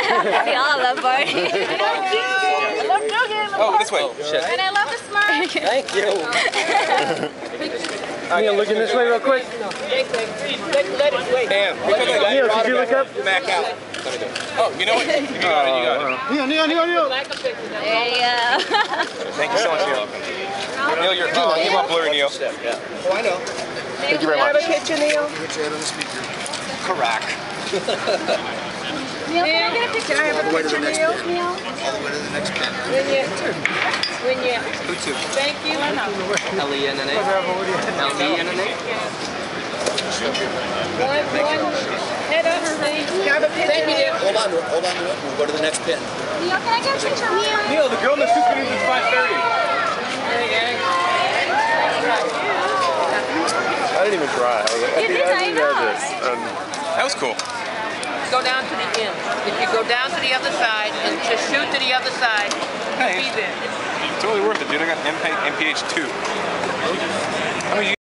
We all love Barney. I love Dougie. Oh, this way. Oh, shit. And I love the smart. Thank you. Neil, looking this way real quick. Damn. Neil, could you look up? Back out. Oh, you know what? You got it. You got it. Neil. There you go. Thank you so much, Neil. Neil, you're came up blurry, Neil. Oh, I know. Thank you very much. Picture, Neil. Correct. Neil, can I get a picture? Can I have a picture, Neil? All the way to the next pen. When you. Who too? Thank you. L-E-N-N-A. L-E-N-N-A. One. Head up, please. Can I have a picture? Thank you, Neil. Hold on to it. We'll go to the next pin. Neil, can I get a picture? Neil. Neil, the girl in the suit can is 5:30. I didn't even try. You did, I know. That was cool. Go down to the end. If you go down to the other side and just shoot to the other side, Hey. be there. Totally worth it, dude. I got MPH 2.